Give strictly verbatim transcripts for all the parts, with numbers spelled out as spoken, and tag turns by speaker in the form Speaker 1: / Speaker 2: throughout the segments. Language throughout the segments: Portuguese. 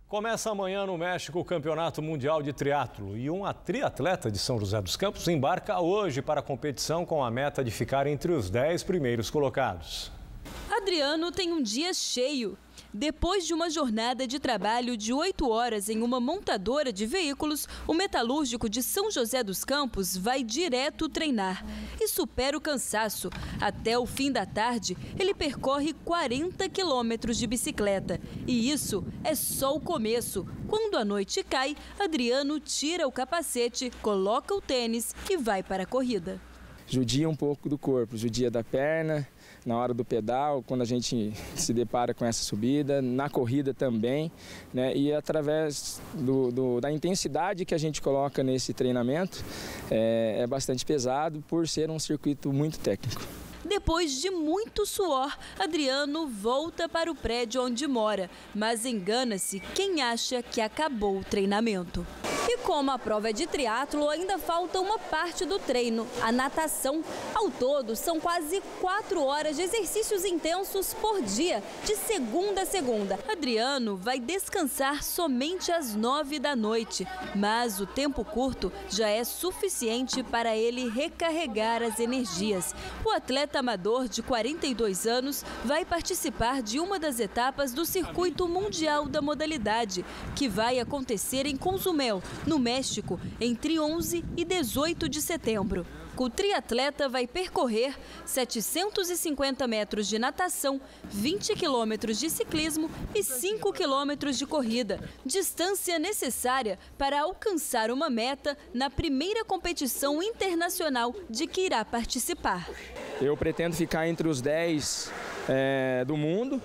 Speaker 1: Começa amanhã no México o Campeonato Mundial de Triatlo e uma triatleta de São José dos Campos embarca hoje para a competição com a meta de ficar entre os dez primeiros colocados.
Speaker 2: Adriano tem um dia cheio. Depois de uma jornada de trabalho de oito horas em uma montadora de veículos, o metalúrgico de São José dos Campos vai direto treinar e supera o cansaço. Até o fim da tarde, ele percorre quarenta quilômetros de bicicleta. E isso é só o começo. Quando a noite cai, Adriano tira o capacete, coloca o tênis e vai para a corrida.
Speaker 3: Judia um pouco do corpo, judia da perna, na hora do pedal, quando a gente se depara com essa subida, na corrida também, né? E através do, do, da intensidade que a gente coloca nesse treinamento, é, é bastante pesado por ser um circuito muito técnico.
Speaker 2: Depois de muito suor, Adriano volta para o prédio onde mora, mas engana-se quem acha que acabou o treinamento. E como a prova é de triatlo, ainda falta uma parte do treino, a natação. Ao todo, são quase quatro horas de exercícios intensos por dia, de segunda a segunda. Adriano vai descansar somente às nove da noite, mas o tempo curto já é suficiente para ele recarregar as energias. O atleta amador de quarenta e dois anos vai participar de uma das etapas do Circuito Mundial da Modalidade, que vai acontecer em Cozumel, no México, entre onze e dezoito de setembro. O triatleta vai percorrer setecentos e cinquenta metros de natação, vinte quilômetros de ciclismo e cinco quilômetros de corrida, distância necessária para alcançar uma meta na primeira competição internacional de que irá participar.
Speaker 3: Eu pretendo ficar entre os dez é, do mundo.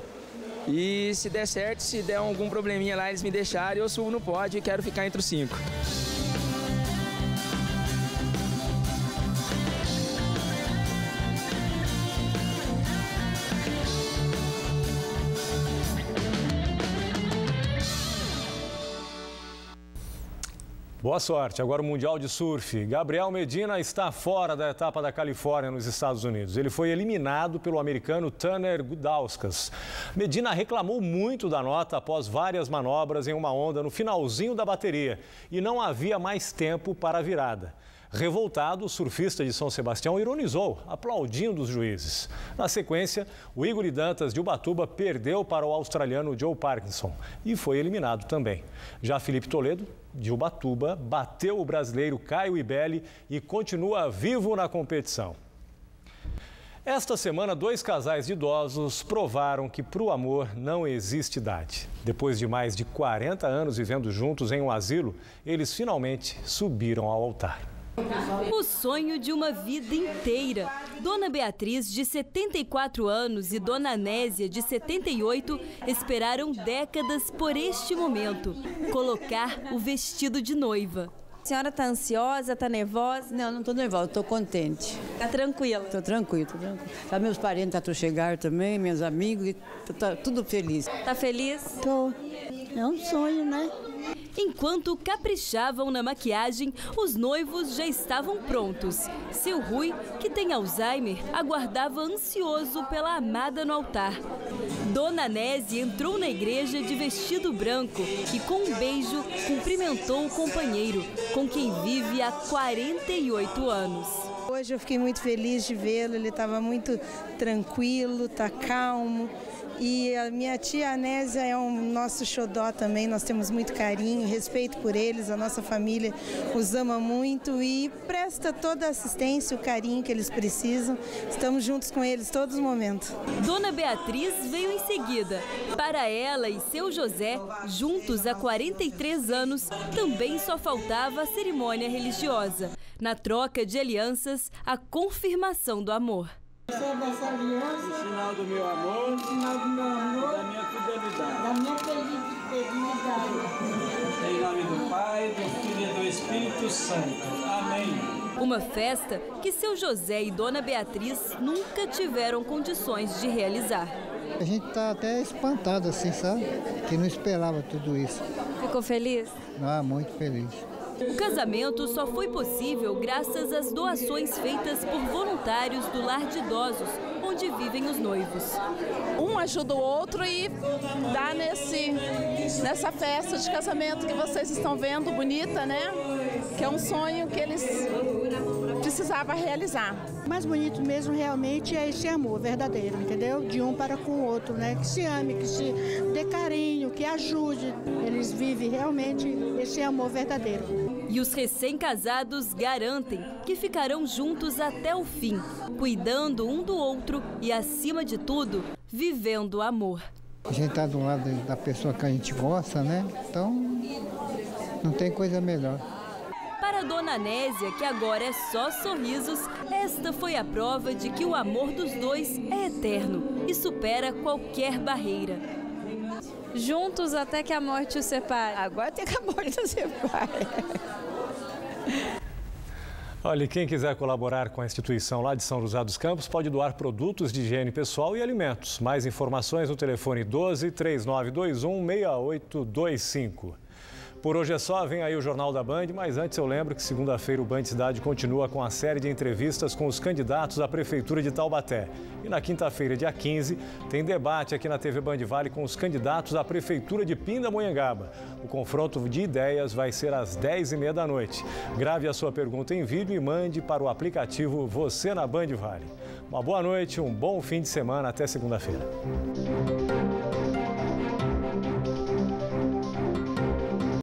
Speaker 3: E se der certo, se der algum probleminha lá, eles me deixarem, eu subo no pódio e quero ficar entre os cinco.
Speaker 1: Boa sorte. Agora o Mundial de Surf. Gabriel Medina está fora da etapa da Califórnia, nos Estados Unidos. Ele foi eliminado pelo americano Tanner Gudauskas. Medina reclamou muito da nota após várias manobras em uma onda no finalzinho da bateria e não havia mais tempo para a virada. Revoltado, o surfista de São Sebastião ironizou, aplaudindo os juízes. Na sequência, o Igor Dantas de Ubatuba perdeu para o australiano Joe Parkinson e foi eliminado também. Já Felipe Toledo, de Ubatuba, bateu o brasileiro Caio Ibelli e continua vivo na competição. Esta semana, dois casais de idosos provaram que para o amor não existe idade. Depois de mais de quarenta anos vivendo juntos em um asilo, eles finalmente subiram ao altar.
Speaker 2: O sonho de uma vida inteira. Dona Beatriz, de setenta e quatro anos, e Dona Anésia, de setenta e oito, esperaram décadas por este momento. Colocar o vestido de noiva.
Speaker 4: A senhora está ansiosa, está nervosa?
Speaker 5: Não, não estou nervosa, estou contente.
Speaker 4: Está tranquila?
Speaker 5: Estou tranquila, estou tranquila. Tá, meus parentes estão chegando também, meus amigos, tá tudo feliz.
Speaker 4: Está feliz?
Speaker 5: Estou. É um sonho, né?
Speaker 2: Enquanto caprichavam na maquiagem, os noivos já estavam prontos. Seu Rui, que tem Alzheimer, aguardava ansioso pela amada no altar. Dona Anésia entrou na igreja de vestido branco e, com um beijo, cumprimentou o companheiro, com quem vive há quarenta e oito anos.
Speaker 6: Hoje eu fiquei muito feliz de vê-lo, ele estava muito tranquilo, está calmo. E a minha tia Anésia é um nosso xodó também, nós temos muito carinho, respeito por eles, a nossa família os ama muito e presta toda a assistência, o carinho que eles precisam. Estamos juntos com eles todos os momentos.
Speaker 2: Dona Beatriz veio em seguida. Para ela e seu José, juntos há quarenta e três anos, também só faltava a cerimônia religiosa. Na troca de alianças, a confirmação do amor.
Speaker 7: Receba essa aliança,
Speaker 3: o sinal do meu amor,
Speaker 7: o sinal do meu amor,
Speaker 3: da minha fidelidade.
Speaker 7: Da minha fidelidade.
Speaker 3: Em nome do Pai, do Filho e do Espírito Santo. Amém.
Speaker 2: Uma festa que seu José e Dona Beatriz nunca tiveram condições de realizar.
Speaker 8: A gente está até espantado assim, sabe? Que não esperava tudo isso.
Speaker 4: Ficou feliz?
Speaker 8: Ah, muito feliz.
Speaker 2: O casamento só foi possível graças às doações feitas por voluntários do Lar de Idosos, onde onde vivem os noivos.
Speaker 9: Um ajuda o outro e dá nesse, nessa festa de casamento que vocês estão vendo, bonita, né? Que é um sonho que eles precisavam realizar.
Speaker 10: O mais bonito mesmo realmente é esse amor verdadeiro, entendeu? De um para com o outro, né? Que se ame, que se dê carinho, que ajude. Eles vivem realmente esse amor verdadeiro.
Speaker 2: E os recém-casados garantem que ficarão juntos até o fim, cuidando um do outro e, acima de tudo, vivendo o amor.
Speaker 8: A gente está do lado da pessoa que a gente gosta, né? Então, não tem coisa melhor.
Speaker 2: Para a dona Nésia, que agora é só sorrisos, esta foi a prova de que o amor dos dois é eterno e supera qualquer barreira.
Speaker 4: Juntos até que a morte os separe.
Speaker 10: Agora até que a morte os separe.
Speaker 1: Olha, e quem quiser colaborar com a instituição lá de São José dos Campos pode doar produtos de higiene pessoal e alimentos. Mais informações no telefone doze, três nove dois um, seis oito dois cinco. Por hoje é só, vem aí o Jornal da Band, mas antes eu lembro que segunda-feira o Band Cidade continua com a série de entrevistas com os candidatos à Prefeitura de Taubaté. E na quinta-feira, dia quinze, tem debate aqui na T V Band Vale com os candidatos à Prefeitura de Pindamonhangaba. O confronto de ideias vai ser às dez e meia da noite. Grave a sua pergunta em vídeo e mande para o aplicativo Você na Band Vale. Uma boa noite, um bom fim de semana, até segunda-feira.